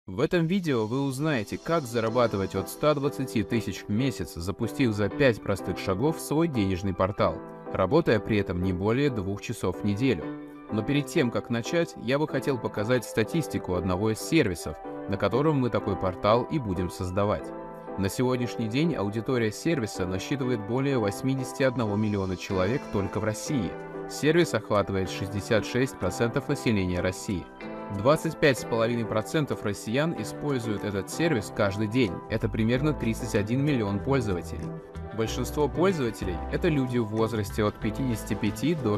В этом видео вы узнаете, как зарабатывать от 120 тысяч в месяц, запустив за 5 простых шагов свой денежный портал, работая при этом не более 2 часов в неделю. Но перед тем, как начать, я бы хотел показать статистику одного из сервисов, на котором мы такой портал и будем создавать. На сегодняшний день аудитория сервиса насчитывает более 81 миллиона человек только в России. Сервис охватывает 66% населения России. 25,5% россиян используют этот сервис каждый день. Это примерно 31 миллион пользователей. Большинство пользователей – это люди в возрасте от 55 до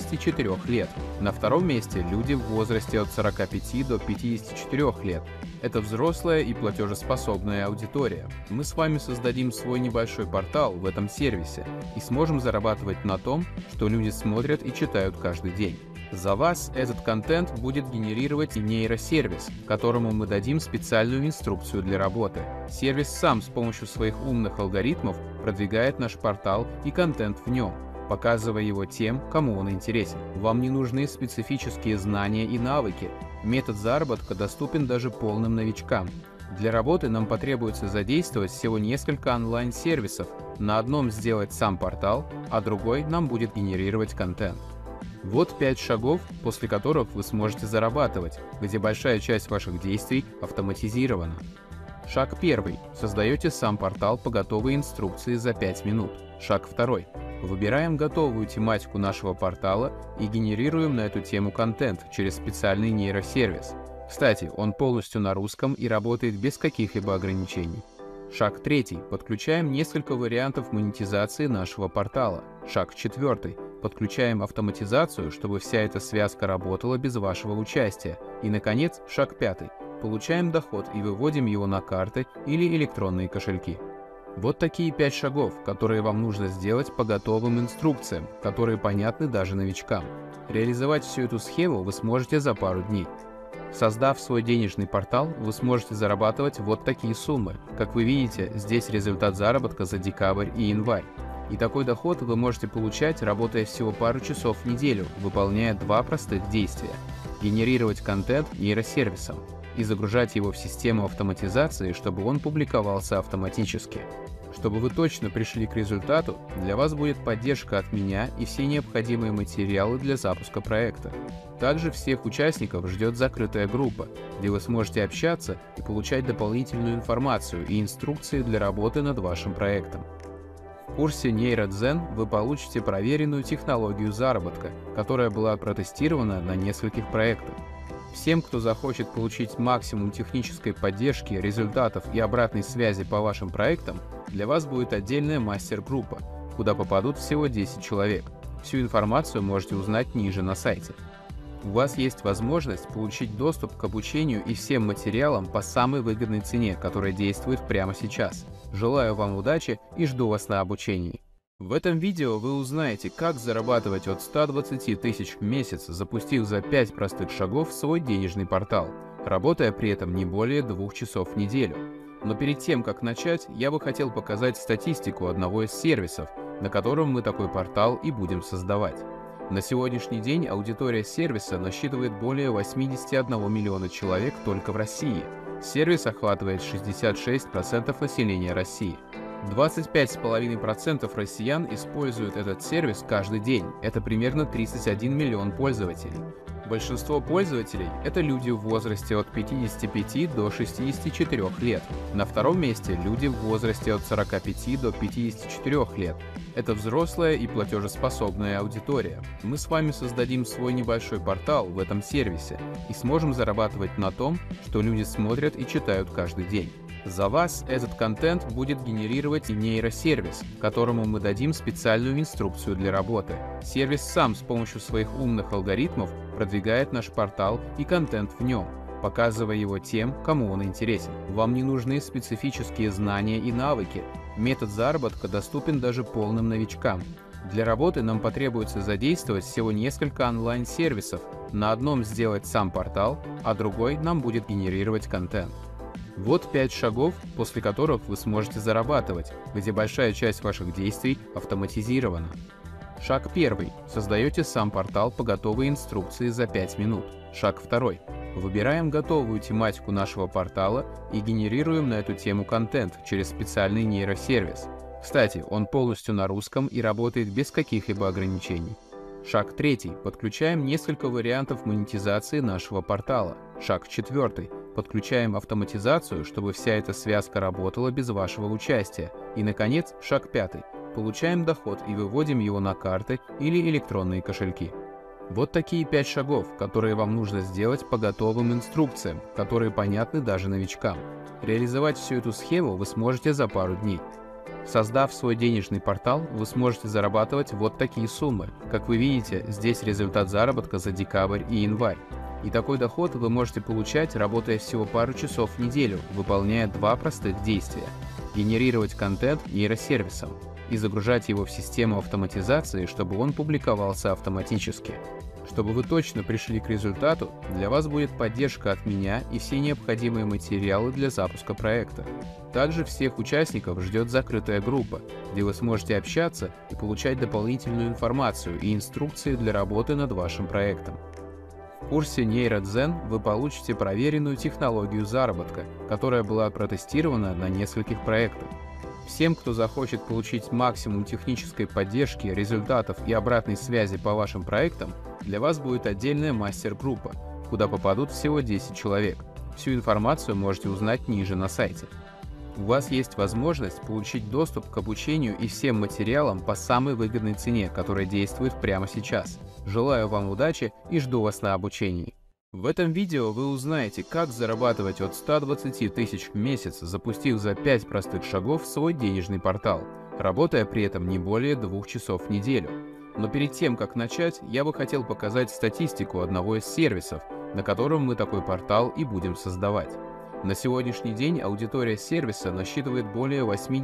64 лет. На втором месте – люди в возрасте от 45 до 54 лет. Это взрослая и платежеспособная аудитория. Мы с вами создадим свой небольшой портал в этом сервисе и сможем зарабатывать на том, что люди смотрят и читают каждый день. За вас этот контент будет генерировать нейросервис, которому мы дадим специальную инструкцию для работы. Сервис сам с помощью своих умных алгоритмов продвигает наш портал и контент в нем, показывая его тем, кому он интересен. Вам не нужны специфические знания и навыки. Метод заработка доступен даже полным новичкам. Для работы нам потребуется задействовать всего несколько онлайн-сервисов. На одном сделать сам портал, а другой нам будет генерировать контент. Вот 5 шагов, после которых вы сможете зарабатывать, где большая часть ваших действий автоматизирована. Шаг 1. Создаете сам портал по готовой инструкции за 5 минут. Шаг 2. Выбираем готовую тематику нашего портала и генерируем на эту тему контент через специальный нейросервис. Кстати, он полностью на русском и работает без каких-либо ограничений. Шаг 3. Подключаем несколько вариантов монетизации нашего портала. Шаг 4. Подключаем автоматизацию, чтобы вся эта связка работала без вашего участия. И, наконец, шаг 5. Получаем доход и выводим его на карты или электронные кошельки. Вот такие 5 шагов, которые вам нужно сделать по готовым инструкциям, которые понятны даже новичкам. Реализовать всю эту схему вы сможете за пару дней. Создав свой денежный портал, вы сможете зарабатывать вот такие суммы. Как вы видите, здесь результат заработка за декабрь и январь. И такой доход вы можете получать, работая всего пару часов в неделю, выполняя 2 простых действия. Генерировать контент нейросервисом и загружать его в систему автоматизации, чтобы он публиковался автоматически. Чтобы вы точно пришли к результату, для вас будет поддержка от меня и все необходимые материалы для запуска проекта. Также всех участников ждет закрытая группа, где вы сможете общаться и получать дополнительную информацию и инструкции для работы над вашим проектом. В курсе Нейродзен вы получите проверенную технологию заработка, которая была протестирована на нескольких проектах. Всем, кто захочет получить максимум технической поддержки, результатов и обратной связи по вашим проектам, для вас будет отдельная мастер-группа, куда попадут всего 10 человек. Всю информацию можете узнать ниже на сайте. У вас есть возможность получить доступ к обучению и всем материалам по самой выгодной цене, которая действует прямо сейчас. Желаю вам удачи и жду вас на обучении. В этом видео вы узнаете, как зарабатывать от 120 тысяч в месяц, запустив за 5 простых шагов свой денежный портал, работая при этом не более 2 часов в неделю. Но перед тем, как начать, я бы хотел показать статистику одного из сервисов, на котором мы такой портал и будем создавать. На сегодняшний день аудитория сервиса насчитывает более 81 миллиона человек только в России. Сервис охватывает 66% населения России. 25,5% россиян используют этот сервис каждый день. Это примерно 31 миллион пользователей. Большинство пользователей – это люди в возрасте от 55 до 64 лет. На втором месте – люди в возрасте от 45 до 54 лет. Это взрослая и платежеспособная аудитория. Мы с вами создадим свой небольшой портал в этом сервисе и сможем зарабатывать на том, что люди смотрят и читают каждый день. За вас этот контент будет генерировать нейросервис, которому мы дадим специальную инструкцию для работы. Сервис сам с помощью своих умных алгоритмов продвигает наш портал и контент в нем, показывая его тем, кому он интересен. Вам не нужны специфические знания и навыки. Метод заработка доступен даже полным новичкам. Для работы нам потребуется задействовать всего несколько онлайн-сервисов. На одном сделать сам портал, а другой нам будет генерировать контент. Вот 5 шагов, после которых вы сможете зарабатывать, где большая часть ваших действий автоматизирована. Шаг 1. Создаете сам портал по готовой инструкции за 5 минут. Шаг 2. Выбираем готовую тематику нашего портала и генерируем на эту тему контент через специальный нейросервис. Кстати, он полностью на русском и работает без каких-либо ограничений. Шаг 3. Подключаем несколько вариантов монетизации нашего портала. Шаг 4. Подключаем автоматизацию, чтобы вся эта связка работала без вашего участия. И, наконец, шаг 5. Получаем доход и выводим его на карты или электронные кошельки. Вот такие 5 шагов, которые вам нужно сделать по готовым инструкциям, которые понятны даже новичкам. Реализовать всю эту схему вы сможете за пару дней. Создав свой денежный портал, вы сможете зарабатывать вот такие суммы. Как вы видите, здесь результат заработка за декабрь и январь. И такой доход вы можете получать, работая всего пару часов в неделю, выполняя 2 простых действия. Генерировать контент нейросервисом и загружать его в систему автоматизации, чтобы он публиковался автоматически. Чтобы вы точно пришли к результату, для вас будет поддержка от меня и все необходимые материалы для запуска проекта. Также всех участников ждет закрытая группа, где вы сможете общаться и получать дополнительную информацию и инструкции для работы над вашим проектом. В курсе Нейродзен вы получите проверенную технологию заработка, которая была протестирована на нескольких проектах. Всем, кто захочет получить максимум технической поддержки, результатов и обратной связи по вашим проектам, для вас будет отдельная мастер-группа, куда попадут всего 10 человек. Всю информацию можете узнать ниже на сайте. У вас есть возможность получить доступ к обучению и всем материалам по самой выгодной цене, которая действует прямо сейчас. Желаю вам удачи и жду вас на обучении. В этом видео вы узнаете, как зарабатывать от 120 тысяч в месяц, запустив за 5 простых шагов свой денежный портал, работая при этом не более 2 часов в неделю. Но перед тем, как начать, я бы хотел показать статистику одного из сервисов, на котором мы такой портал и будем создавать. На сегодняшний день аудитория сервиса насчитывает более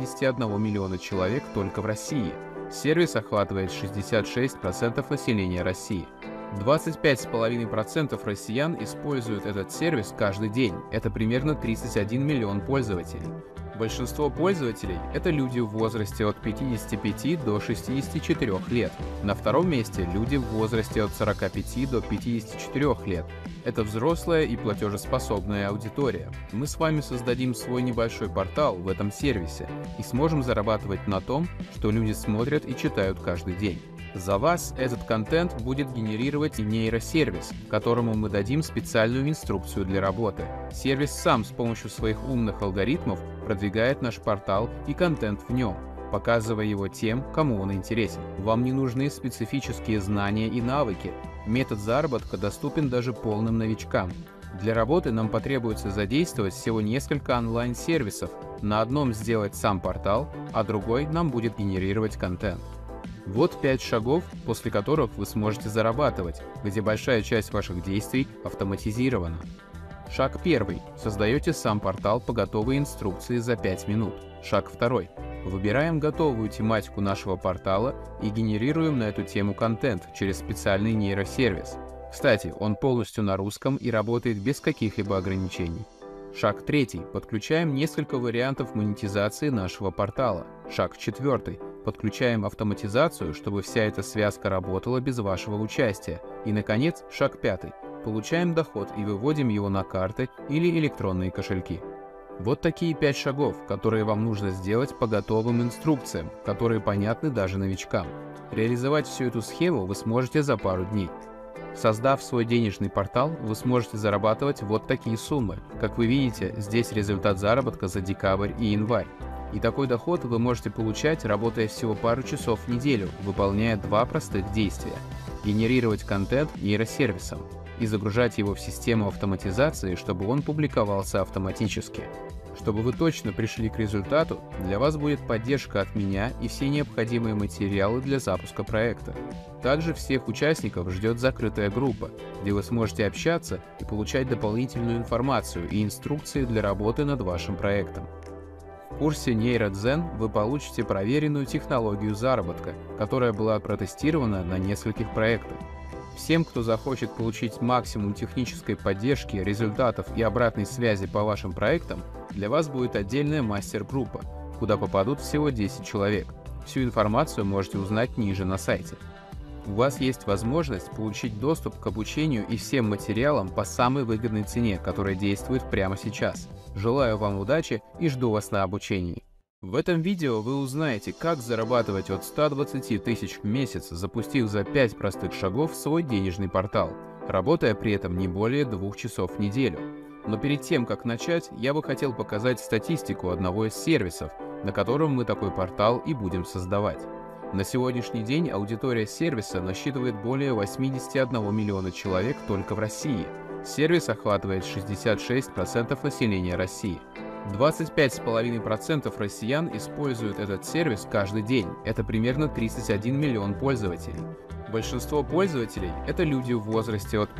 81 миллиона человек только в России. Сервис охватывает 66% населения России. 25,5% россиян используют этот сервис каждый день, это примерно 31 миллион пользователей. Большинство пользователей – это люди в возрасте от 55 до 64 лет. На втором месте – люди в возрасте от 45 до 54 лет. Это взрослая и платежеспособная аудитория. Мы с вами создадим свой небольшой портал в этом сервисе и сможем зарабатывать на том, что люди смотрят и читают каждый день. За вас этот контент будет генерировать нейросервис, которому мы дадим специальную инструкцию для работы. Сервис сам с помощью своих умных алгоритмов продвигает наш портал и контент в нем, показывая его тем, кому он интересен. Вам не нужны специфические знания и навыки. Метод заработка доступен даже полным новичкам. Для работы нам потребуется задействовать всего несколько онлайн-сервисов. На одном сделать сам портал, а другой нам будет генерировать контент. Вот 5 шагов, после которых вы сможете зарабатывать, где большая часть ваших действий автоматизирована. Шаг 1. Создаете сам портал по готовой инструкции за 5 минут. Шаг 2. Выбираем готовую тематику нашего портала и генерируем на эту тему контент через специальный нейросервис. Кстати, он полностью на русском и работает без каких-либо ограничений. Шаг 3. Подключаем несколько вариантов монетизации нашего портала. Шаг 4. Подключаем автоматизацию, чтобы вся эта связка работала без вашего участия. И, наконец, шаг 5. Получаем доход и выводим его на карты или электронные кошельки. Вот такие 5 шагов, которые вам нужно сделать по готовым инструкциям, которые понятны даже новичкам. Реализовать всю эту схему вы сможете за пару дней. Создав свой денежный портал, вы сможете зарабатывать вот такие суммы. Как вы видите, здесь результат заработка за декабрь и январь. И такой доход вы можете получать, работая всего пару часов в неделю, выполняя 2 простых действия. Генерировать контент нейросервисом и загружать его в систему автоматизации, чтобы он публиковался автоматически. Чтобы вы точно пришли к результату, для вас будет поддержка от меня и все необходимые материалы для запуска проекта. Также всех участников ждет закрытая группа, где вы сможете общаться и получать дополнительную информацию и инструкции для работы над вашим проектом. В курсе Нейродзен вы получите проверенную технологию заработка, которая была протестирована на нескольких проектах. Всем, кто захочет получить максимум технической поддержки, результатов и обратной связи по вашим проектам, для вас будет отдельная мастер-группа, куда попадут всего 10 человек. Всю информацию можете узнать ниже на сайте. У вас есть возможность получить доступ к обучению и всем материалам по самой выгодной цене, которая действует прямо сейчас. Желаю вам удачи и жду вас на обучении. В этом видео вы узнаете, как зарабатывать от 120 тысяч в месяц, запустив за 5 простых шагов свой денежный портал, работая при этом не более 2 часов в неделю. Но перед тем, как начать, я бы хотел показать статистику одного из сервисов, на котором мы такой портал и будем создавать. На сегодняшний день аудитория сервиса насчитывает более 81 миллиона человек только в России. Сервис охватывает 66% населения России. 25,5% россиян используют этот сервис каждый день. Это примерно 31 миллион пользователей. Большинство пользователей – это люди в возрасте от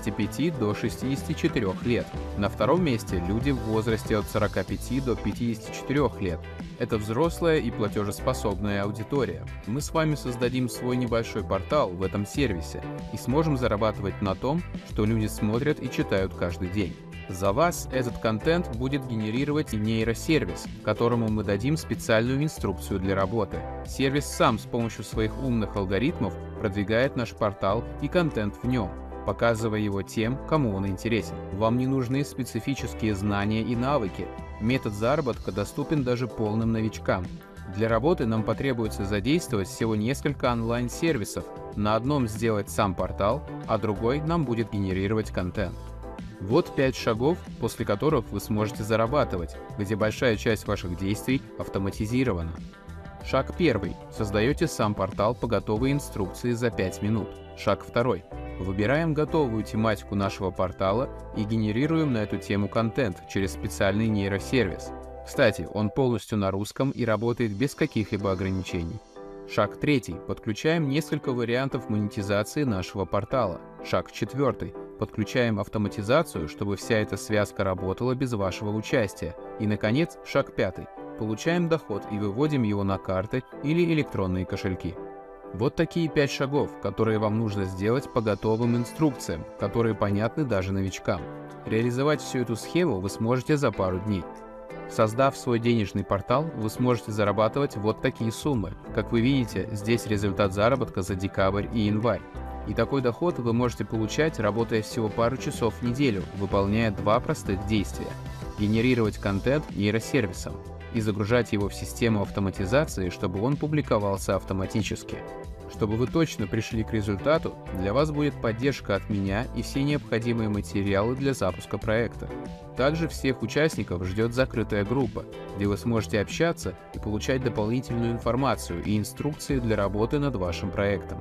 55 до 64 лет. На втором месте – люди в возрасте от 45 до 54 лет. Это взрослая и платежеспособная аудитория. Мы с вами создадим свой небольшой портал в этом сервисе и сможем зарабатывать на том, что люди смотрят и читают каждый день. За вас этот контент будет генерировать нейросервис, которому мы дадим специальную инструкцию для работы. Сервис сам с помощью своих умных алгоритмов продвигает наш портал и контент в нем, показывая его тем, кому он интересен. Вам не нужны специфические знания и навыки. Метод заработка доступен даже полным новичкам. Для работы нам потребуется задействовать всего несколько онлайн-сервисов. На одном сделать сам портал, а другой нам будет генерировать контент. Вот 5 шагов, после которых вы сможете зарабатывать, где большая часть ваших действий автоматизирована. Шаг 1. Создаете сам портал по готовой инструкции за 5 минут. Шаг 2. Выбираем готовую тематику нашего портала и генерируем на эту тему контент через специальный нейросервис. Кстати, он полностью на русском и работает без каких-либо ограничений. Шаг 3. Подключаем несколько вариантов монетизации нашего портала. Шаг 4. Подключаем автоматизацию, чтобы вся эта связка работала без вашего участия. И, наконец, шаг 5. Получаем доход и выводим его на карты или электронные кошельки. Вот такие 5 шагов, которые вам нужно сделать по готовым инструкциям, которые понятны даже новичкам. Реализовать всю эту схему вы сможете за пару дней. Создав свой денежный портал, вы сможете зарабатывать вот такие суммы. Как вы видите, здесь результат заработка за декабрь и январь. И такой доход вы можете получать, работая всего пару часов в неделю, выполняя 2 простых действия. Генерировать контент нейросервисом и загружать его в систему автоматизации, чтобы он публиковался автоматически. Чтобы вы точно пришли к результату, для вас будет поддержка от меня и все необходимые материалы для запуска проекта. Также всех участников ждет закрытая группа, где вы сможете общаться и получать дополнительную информацию и инструкции для работы над вашим проектом.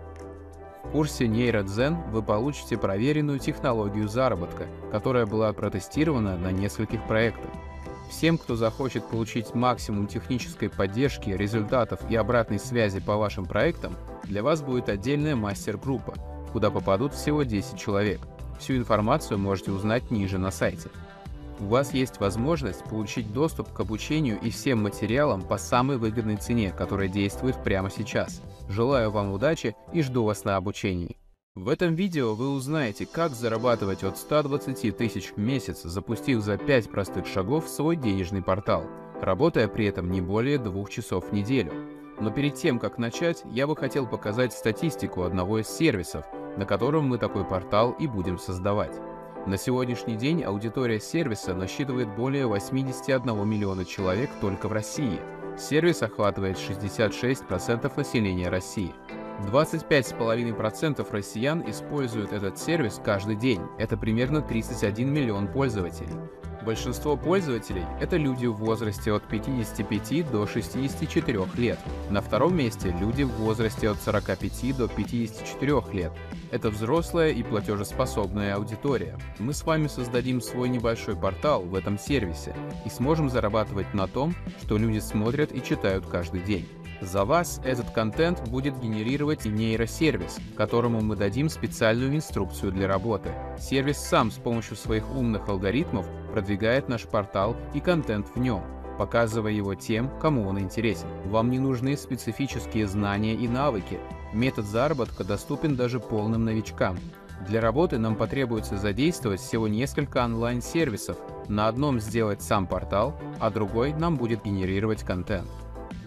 В курсе Нейродзен вы получите проверенную технологию заработка, которая была протестирована на нескольких проектах. Всем, кто захочет получить максимум технической поддержки, результатов и обратной связи по вашим проектам, для вас будет отдельная мастер-группа, куда попадут всего 10 человек. Всю информацию можете узнать ниже на сайте. У вас есть возможность получить доступ к обучению и всем материалам по самой выгодной цене, которая действует прямо сейчас. Желаю вам удачи и жду вас на обучении. В этом видео вы узнаете, как зарабатывать от 120 тысяч в месяц, запустив за 5 простых шагов свой денежный портал, работая при этом не более 2 часов в неделю. Но перед тем, как начать, я бы хотел показать статистику одного из сервисов, на котором мы такой портал и будем создавать. На сегодняшний день аудитория сервиса насчитывает более 81 миллиона человек только в России. Сервис охватывает 66% населения России. 25,5% россиян используют этот сервис каждый день. Это примерно 31 миллион пользователей. Большинство пользователей – это люди в возрасте от 55 до 64 лет. На втором месте – люди в возрасте от 45 до 54 лет. Это взрослая и платежеспособная аудитория. Мы с вами создадим свой небольшой портал в этом сервисе и сможем зарабатывать на том, что люди смотрят и читают каждый день. За вас этот контент будет генерировать нейросервис, которому мы дадим специальную инструкцию для работы. Сервис сам с помощью своих умных алгоритмов продвигает наш портал и контент в нем, показывая его тем, кому он интересен. Вам не нужны специфические знания и навыки. Метод заработка доступен даже полным новичкам. Для работы нам потребуется задействовать всего несколько онлайн-сервисов. На одном сделать сам портал, а другой нам будет генерировать контент.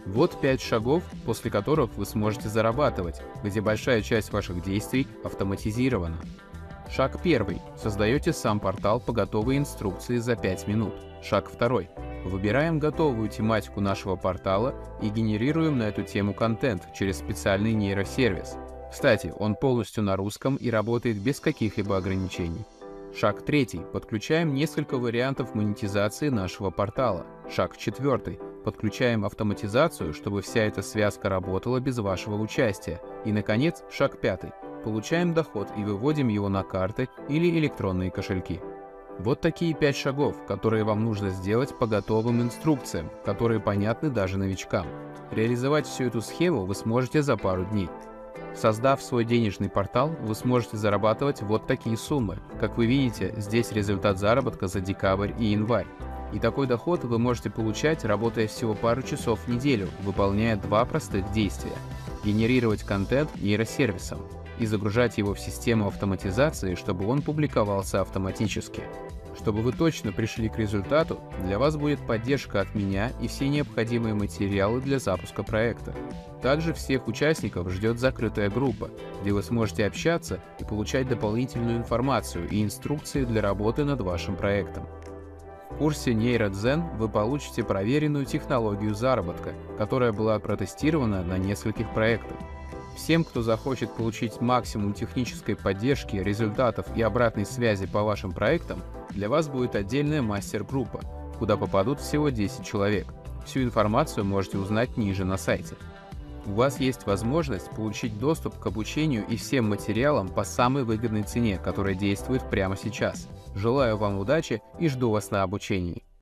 Вот 5 шагов, после которых вы сможете зарабатывать, где большая часть ваших действий автоматизирована. Шаг 1. Создаете сам портал по готовой инструкции за 5 минут. Шаг 2. Выбираем готовую тематику нашего портала и генерируем на эту тему контент через специальный нейросервис. Кстати, он полностью на русском и работает без каких-либо ограничений. Шаг 3. Подключаем несколько вариантов монетизации нашего портала. Шаг 4. Подключаем автоматизацию, чтобы вся эта связка работала без вашего участия. И, наконец, шаг 5. Получаем доход и выводим его на карты или электронные кошельки. Вот такие 5 шагов, которые вам нужно сделать по готовым инструкциям, которые понятны даже новичкам. Реализовать всю эту схему вы сможете за пару дней. Создав свой денежный портал, вы сможете зарабатывать вот такие суммы. Как вы видите, здесь результат заработка за декабрь и январь. И такой доход вы можете получать, работая всего пару часов в неделю, выполняя 2 простых действия. Генерировать контент нейросервисом и загружать его в систему автоматизации, чтобы он публиковался автоматически. Чтобы вы точно пришли к результату, для вас будет поддержка от меня и все необходимые материалы для запуска проекта. Также всех участников ждет закрытая группа, где вы сможете общаться и получать дополнительную информацию и инструкции для работы над вашим проектом. В курсе Нейродзен вы получите проверенную технологию заработка, которая была протестирована на нескольких проектах. Всем, кто захочет получить максимум технической поддержки, результатов и обратной связи по вашим проектам, для вас будет отдельная мастер-группа, куда попадут всего 10 человек. Всю информацию можете узнать ниже на сайте. У вас есть возможность получить доступ к обучению и всем материалам по самой выгодной цене, которая действует прямо сейчас. Желаю вам удачи и жду вас на обучении.